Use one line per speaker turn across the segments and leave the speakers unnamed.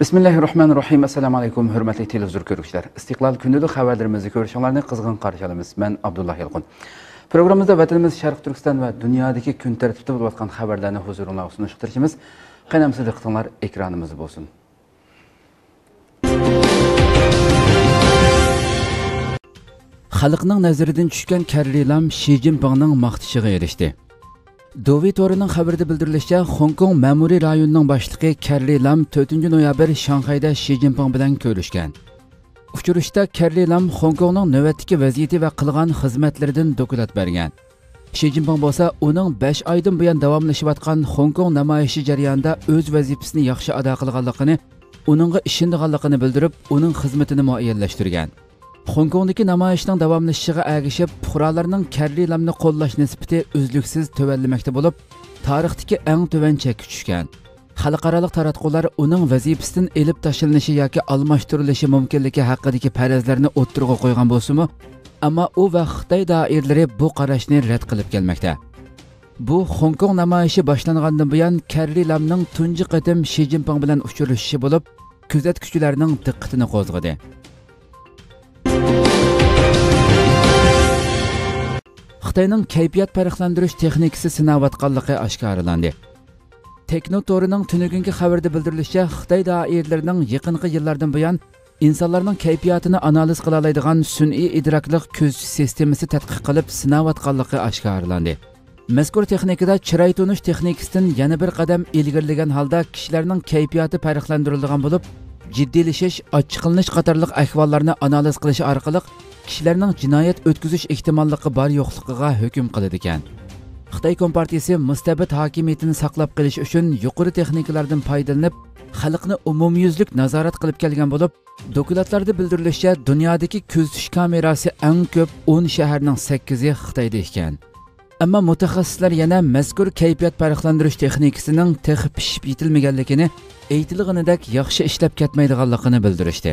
Bismillahirrahmanirrahim. Assalamu alaykum, hurmatli televizor ko'ruvchilar. Istiqlol kundalik xabarlarimizni ko'rishinglarni qizg'in qarshi olamiz. Men Abdullah Yalqin. Programmamizda vatanimiz Sharq Turkiston va dunyodagi kun tartibida bo'layotgan xabarlarni huzuringizga sunishtirishimiz. Qaynamsiz diqqatinglar ekranimizda bo'lsin. Xalqning nazaridan tushgan Carrie Lam Xi Jinpingning maqtishiga erishdi. Dovi Torining xabarida bildirilishicha, Hong Kong ma'muriy rayonining boshlig'i Carrie Lam 4 noyabr Shanxayda Xi Jinping bilan ko'rishgan. Uchrashuvda Carrie Lam Hong Kongning navbatdagi vaziyati va qilgan xizmatlaridan dokulat bergan. Xi Jinping bo'lsa, uning 5 oydan buyon davomlashayotgan Hong Kong namoyishi jarayonida o'z vazifasini yaxshi ado qilganligini, uningga ishonganligini bildirib, uning xizmatini muayyanlashtirgan. Hong Kongdagi namoyishning davomlashishiga ergashib, fuqarolarning Carrie Lamni qo'llash nisbati uzluksiz tuvallimakda bo'lib, tarixdagi eng tuvan chekka tushgan. Xalqaro taratqular uning vazifasidan elib tashlanishi yoki almashtirilishi mumkinligi haqidagi farazlarni o'ttirg'a qo'ygan bo'lsa-mu, ammo u va Xitoy doiralari bu qarashni rad qilib kelmoqda. Bu Hong Kong namoyishi boshlangandan buyon Carrie Lamning tunji qatim Xi Jinping bilan uchrashishi bo'lib, kuzatuvchilarning diqqatini qo'zg'adi. Xitoyning kayfiyat farqlantirish texnikasi sinavatganligi oshkorlandi. Teknotorining tunugungi xabarda bildirilishicha, Xitoy doiralarining yaqinqi yillardan buyon insonlarning kayfiyatini analiz qila oladigan sun'iy idroklik ko'z sistemasi tadqiq qilib sinavatganligi oshkorlandi. Mazkur texnikada chiroy tunish texnikasidan yana bir qadam ilgarilagan holda kishilarning kayfiyati farqlantirilgan bo'lib, jiddiylashish, ochiqlanish qatorliq ahvollarni analiz qilish orqali kishilarning jinoyat o'tkazish ehtimolligi bor yo'qligiga hukm qiladi ekan. Xitoy Kompartiyasi mustabid hokimiyatini saqlab qolish uchun yuqori texnikalardan foydalanib, xalqni umumyuzlik nazorat qilib kelgan bo'lib, dokladlarda bildirilishicha, dunyodagi kuzatish kamerasi eng ko'p 10 shaharning 8i Xitoyda ekan. Ammo mutaxassislar yana mazkur kayfiyat farqlantirish texnikasining texi pishib yetilmaganligini, aytilganidek yaxshi ishlab ketmaydiganligini bildirishdi.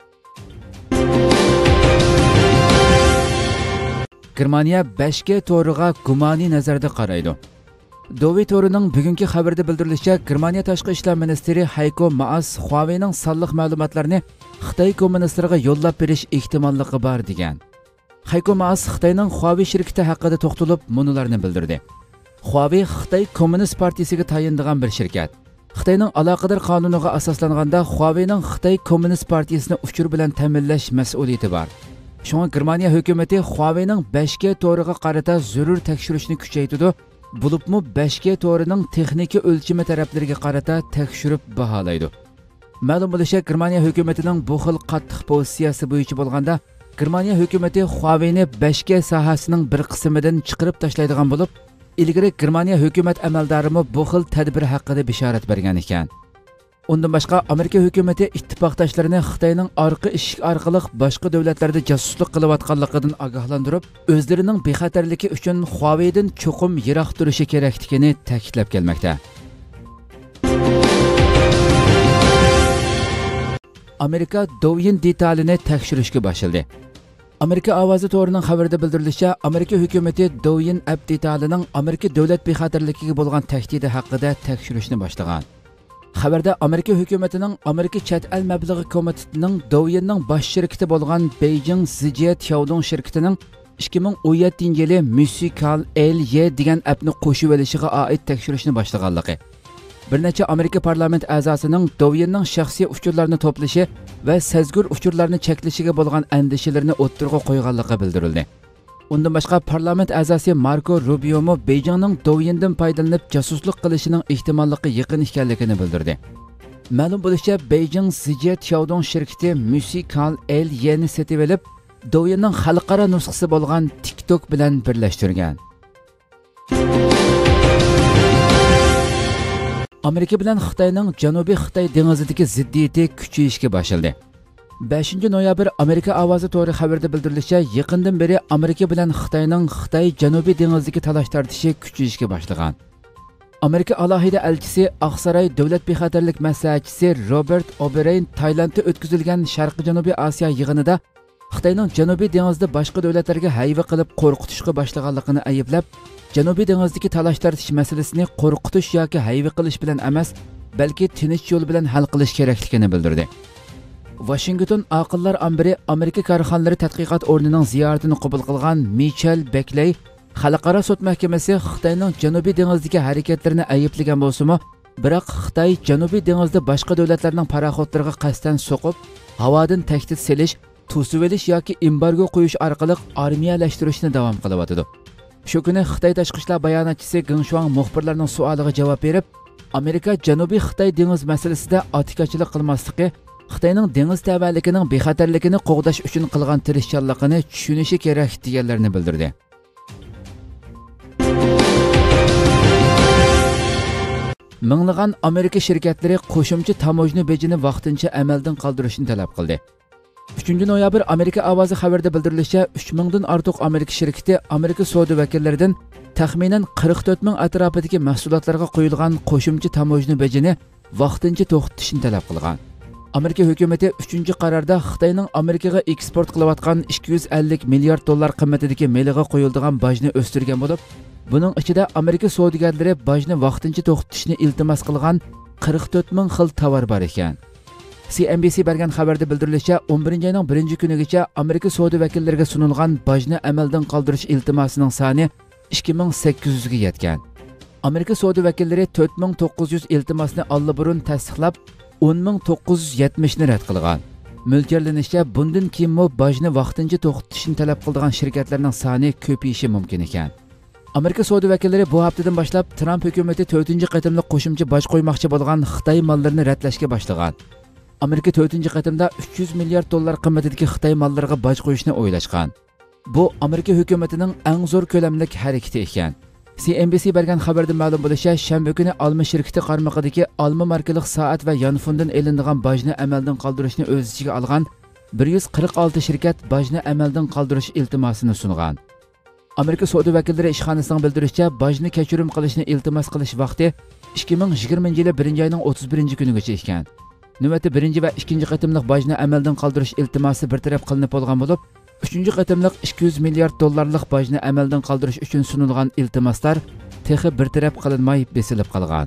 Germaniya 5G to'riga gumoniy nazarda qaraydi. Dovi torining bugungi xabarda bildirilishicha, Germaniya tashqi ishlar ministri Heiko Maas Huawei'ning sonliq ma'lumotlarini Xitoy kommunistlariga yo'llab berish ehtimolligi bor degan. Heiko Maas Xitoyning Huawei shirkati haqida to'xtalib, munolarni bildirdi. Huawei Xitoy Kommunist partiyasiga tayinlangan bir shirkat. Xitoyning aloqador qonuniga asoslanganda Huawei'ning Xitoy Kommunist partiyasini uchur bilan ta'minlash mas'uliyati bor. Shunga Germaniya hukumati Huawei'ning 5G to'riga qarata zarur tekshirishni kuchaytirdi. Bo'libmi 5G to'rining texnik o'lchami taraflariga qarata tekshirib baholaydi. Ma'lum bo'lishicha, Germaniya hukumatining bu xil qattiq pozitsiyasi bo'yicha bo'lganda, Germaniya hukumati Huawei'ni 5G sohasining bir qismidan chiqarib tashlaydigan bo'lib, ilgari Germaniya hukumat amaldorimi bu xil tadbir haqida bishorat bergan ekan. Undan boshqa Amerika hukumati ittifoqdoshlarini Xitoyning orqa eshik orqali boshqa davlatlarda josuslik qilayotganligidan ogohlantirib, o'zlarining bexatarligi uchun Huawei'dan cho'qim yiroq turishi kerakligini ta'kidlab kelmoqda. Amerika Douyin detalini tekshirishga boshladi. Amerika ovozi to'rining xabarida bildirilishicha, Amerika hukumati Douyin app detalining Amerika davlat bexatarligiga bo'lgan tahdidi haqida tekshirishni boshlagan. Xabarda Amerika hukumatining Amerika chet el mablag'i komitetining Douyinning bosh shirkati bo'lgan Beijing Zijie Tiaodong shirkatining 2017-yili Musical LY degan appni qo'shib olishiga oid tekshirishni boshlaganligi. Bir necha Amerika parlament a'zosining Douyinning shaxsiy uchurlarini to'plashi va sezgur uchurlarni cheklashiga bo'lgan andishalarini o'ttirg'a qo'yganligi bildirildi. Undan boshqa parlament a'zosi Marco Rubio mo Beijingning Douyindan foydalanib jasuslik qilishining ehtimolligi yaqin ekanligini bildirdi. Ma'lum bo'lishicha, Beijing Zijie Tiaodong shirkati Musical LY'ni sotib olib, Douyinning xalqaro nusxasi bo'lgan TikTok bilan birlashtirgan. Amerika bilan Xitoyning Janubiy Xitoy dengizidagi ziddiyati kuchayishga boshladi. 5 noyabr Amerika ovozi to'ri xabarda bildirilishicha, yaqindan beri Amerika bilan Xitoyning Xitoy Janubiy dengizidagi talash tortishi kuchayishga boshlagan. Amerika alohida elchisi Oqsaroy davlat bexatarlik maslahatchisi Robert O'Brien Tailandda o'tkazilgan Sharqi Janubiy Osiyo yig'inida Xitoyning Janubiy dengizida boshqa davlatlarga hayva qilib qo'rqitishga boshlaganligini ayblab, Janubiy dengizdagi talash tortish masalasini qo'rqitish yoki hayva qilish bilan emas, balki tinch yo'l bilan hal qilish kerakligini bildirdi. Washington aqllar ambiri Amerika korxonalari tadqiqot o'rnining ziyoratini qabul qilgan Michel Beckley Xalqaro sud mahkamasi Xitoyning Janubiy dengizdagi harakatlarini ayiblagan bo'lsa-mu, biroq Xitoy Janubiy dengizda boshqa davlatlarning paraxodlariga qasddan so'qib, havodan tahdid selish, to'sib olish yoki embargo qo'yish orqali armiyalashtirishni davom qilyotdi. Shu kuni Xitoy tashqi ishlar bayonotchisi Geng Shuang muxbirlarning savoliga javob berib, Amerika Janubiy Xitoy dengiz masalasida otikachilik qilmasligi Xitoyning dengiz tabiatligining bexatarligini qo'g'dash uchun qilgan tirishchanligini tushunishi kerak deganlarini bildirdi. Minglagan Amerika shirkatlari qo'shimcha tamojni bejini vaqtincha amaldan qoldirishni talab qildi. 3-noyabr Amerika ovozi xabarida bildirilishicha, 3000 dan ortiq Amerika shirkati Amerika savdo vakillaridan taxminan 44 ming atrofidagi mahsulotlarga qo'yilgan qo'shimcha tamojni bejini vaqtincha to'xtatishni talab qilgan. Amerika hukumati 3-qarorda Xitoyning Amerikaga eksport qilayotgan 250 milliard dollar qimmatidagi meliga qo'yiladigan bajni o'stirgan bo'lib, buning ichida Amerika savdogarlari bajni vaqtincha to'xtatishni iltimos qilgan 44 ming xil tovar bor ekan. CNBC bergan xabarda bildirilishicha, 11-oyning 1-kunigacha Amerika savdo vakillariga sunilgan bajni amaldan qoldirish iltimosining soni 2800 ga yetgan. Amerika savdo vakillari 4900 iltimosni allaburun tasdiqlab, 10970 ni rad qilgan. Mo'ljallanishcha, bundan keyin bajni vaqtincha to'xtatishni talab qilgan shirkatlarning soni ko'payishi mumkin ekan. Amerika savdo vakillari bu haftadan boshlab Trump hukumati 4-qatimli qo'shimcha baj qo'ymoqchi bo'lgan Xitoy mollarini ratlashga boshlagan. Amerika 4-qatimda 300 milliard dollar qimmatidagi Xitoy mollariga baj qo'yishni o'ylashgan. Bu Amerika hukumatining eng zo'r ko'lamlik harakati ekan. CNBC bergan xabarda ma'lum bo'lishicha, shanba kuni Alma shirkati qarmog'idagi Alma markali soat va yonfondan elinadigan bajni amaldan qoldirishni o'z ichiga olgan 146 shirkat bajni amaldan qoldirish iltimosini sungan. Amerika savdo vakillari ishxonasining bildirishicha, bajni kechirim qilishni iltimos qilish vaqti 2020-yil 1-oyning 31-kunigacha ekan. Navbatda 1 va 2-qatimliq bajni amaldan qoldirish iltimosi bir taraf qilinib bo'lgan bo'lib, 3-qatimliq 200 milliard dollarlik bajni amaldan qoldirish uchun sunilgan iltimoslar texi bir taraf qilinmay besilib qolgan.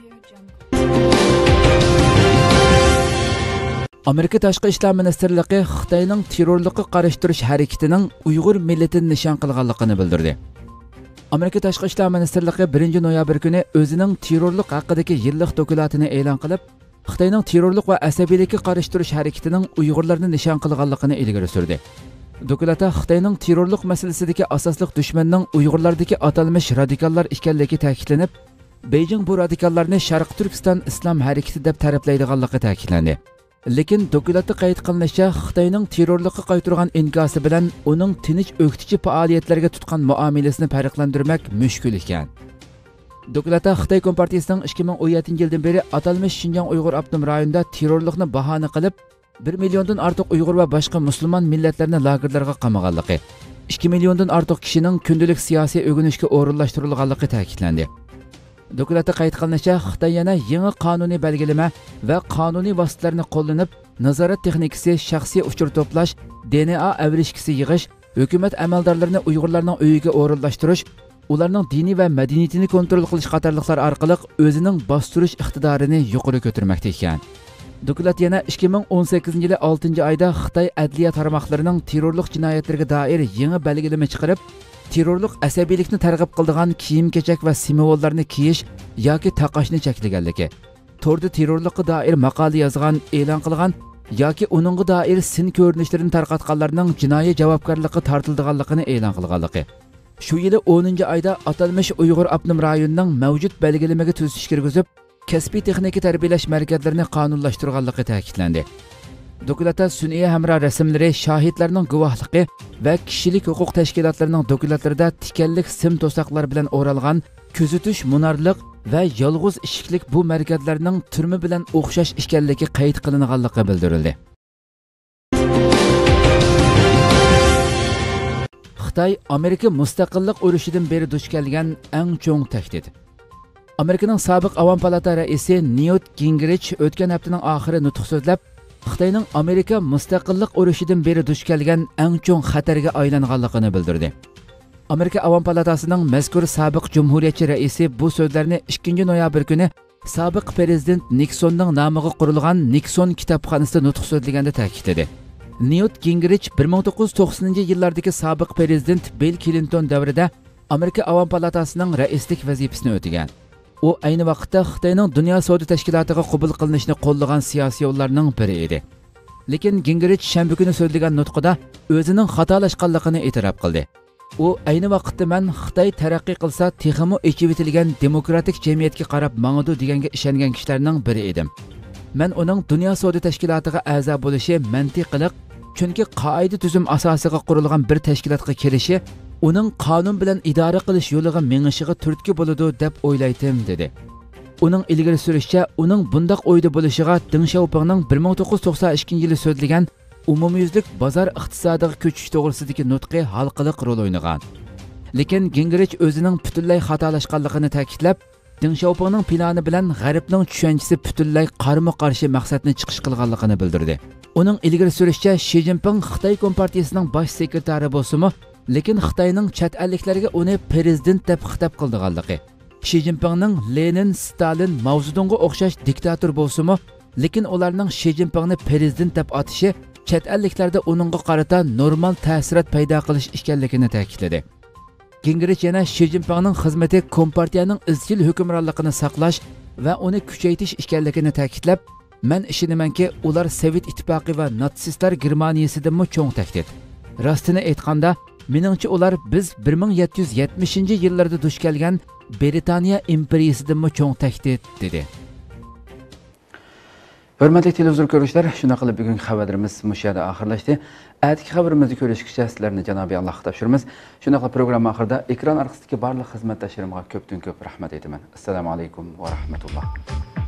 Amerika tashqi ishlar ministrligi Xitoyning terrorlikqa qarshi turish harakatining Uyg'ur millatini nishon qilganligini bildirdi. Amerika tashqi ishlar ministrligi 1-noyabr kuni o'zining terrorlik haqidagi yillik dokumentini e'lon qilib, Xitoyning terrorlik va asabiylikka qarshi turish harakatining Uyg'urlarni nishon qilganligini ilgari surdi. Dokumentda Xitoyning terrorlik masalasidagi asosli dushmanning Uyg'urlardagi atalmish radikallar ekanligi ta'kidlanib, Beijing bu radikallarni Sharq Turkiston islom harakati deb ta'riflaydiganligi ta'kidlandi. Lekin dokumentda qayd qilinishicha, Xitoyning terrorlikqa qaytargan inkosi bilan uning tinch o'qitichi faoliyatlarga tutgan muomalasini farqlantirmak mushkul ekan. Dokumentda Xitoy Kompartiyasining 2017-yildan beri atalmish Xinjiang Uyg'ur avtonom rayonida terrorlikni bahona qilib, 1 milliondan ortiq Uyg'ur va boshqa musulmon millatlarni lagerlarga qamaganligi, 2 milliondan ortiq kishining kundalik siyosiy o'ginishga o'rinlashtirilganligi ta'kidlandi. Dokumentda qayd qilinishicha, Xitoy yana yangi qonuniy belgilama va qonuniy vositalarni qo'llanib, nazorat texnikasi, shaxsiy uchur to'plash, DNA avrishkisi yig'ish, hukumat amaldorlarini Uyg'urlarning uyiga o'rinlashtirish, ularning diniy va madaniyatini kontrol qilish qatorliqlar orqali o'zining bostirish iqtidorini yuqori ko'tarmoqda ekan. Dokument yana 2018-yil 6-oyda Xitoy adliya tarmoqlarining terrorlik jinoyatlariga doir yangi belgilama chiqarib, terrorlik asabiylikni targ'ib qiladigan kiyim-kechak va simvollarni kiyish yoki taqashni cheklaganligi, torda terrorlikqa doir maqola yozgan, e'lon qilgan yoki uningga doir sin ko'rinishlarini tarqatganlarning jinoiy javobgarlikka tortilganligini e'lon qilganligi. Shu yili 10-oyda atalmish Uyg'ur avtonom rayonining mavjud belgilamaga tuzish kirgizib, kasbiy texnika tarbiyalash markazlarini qonunlashtirganligi ta'kidlandi. Dokumentda sun'iy hamro rasmlari, shahidlarning guvohligi va kishilik huquq tashkilotlarining dokumentlarida tikanlik sim to'saqlar bilan o'ralgan kuzatish munarliq va yolg'iz eshiklik bu markazlarning turmi bilan o'xshash ekanligi qayd qilinganligi bildirildi. Xitoy Amerika mustaqillik urushidan beri duch kelgan eng cho'ng tahdid. Amerikaning sobiq Avam palata raisi Newt Gingrich o'tgan haftaning oxiri nutq so'zlab, Xitoyning Amerika mustaqillik urushidan beri duch kelgan eng cho'ng xatarga aylanganligini bildirdi. Amerika Avam palatasining mazkur sobiq jumhuriyatchi raisi bu so'zlarni 2-noyabr kuni sobiq prezident Niksonning nomiga qurilgan Nikson kitobxonasida nutq so'zlaganda ta'kidladi. Newt Gingrich 1990-yillardagi sobiq prezident Bill Clinton davrida Amerika Avam palatasining raislik vazifasini o'tagan. U ayni vaqtda Xitoyning Dunyo savdo tashkilotiga qabul qilinishni qo'llagan siyosiy yo'llarning biri edi. Lekin Gingrich shanba kuni so'zlagan nutqida o'zining xatolashganligini e'tirof qildi. U ayni vaqtda men Xitoy taraqqiy qilsa, texmo echivitilgan demokratik jamiyatga qarab mang'udu deganga ishongan kishilarning biri edim. Men uning Dunyo savdo tashkilotiga a'zo bo'lishi mantiqliq, chunki qoida tuzum asosiga qurilgan bir tashkilotga kirishi uning qonun bilan idora qilish yo'liga mengishiga turtki bo'ladi deb o'ylaydim dedi. Uning ilgari surishicha, uning bundaq o'yda bo'lishiga Deng Xiaopingning 1992-yili so'zlagan umumyuzlik bozor iqtisodiga ko'chish to'g'risidagi nutqi halqiliq rol o'ynagan. Lekin Gingrich o'zining butunlay xatolashganligini ta'kidlab, Deng Xiaopingning plani bilan G'arbning tushunchasi butunlay qarama-qarshi maqsadni chiqish qilganligini bildirdi. Uning ilgari surishicha, Xi Jinping Xitoy Kompartiyasining bosh sekretari bo'lsa-mu, lekin Xitoyning chet elliklarga uni prezident deb xitob qilganligi. Xi Jinpingning Lenin, Stalin, Mao Zedongga o'xshash diktator bo'lsa-mu, lekin ularning Xi Jinpingni prezident deb atishi chet elliklarda uningga qarata normal ta'sirat paydo qilish ekanligini ta'kidladi. Gingrich yana Xi Jinpingning xizmati Kompartiyaning izchil hukmronligini saqlash va uni kuchaytirish ekanligini ta'kidlab, men ishonamanki, ular Sovet ittifoqi va natsistlar Germaniyasidan cho'ng tahdid. Rostini aytganda, meningcha ular biz 1770-yillarda duch kelgan Britaniya imperiyasidan cho'ng tahdid dedi. Hurmatli televizor ko'ruvchilar, shuna qilib bugungi xabarlarimiz mushada oxirlashdi. Atigi xabarimizni ko'rishgacha sizlarni Janobiy Allohga topshiramiz. Shuna qilib program oxirida ekran orqasidagi barliq xizmatdoshlarimga ko'pdan ko'p rahmat aytaman. Assalomu alaykum va rahmatulloh.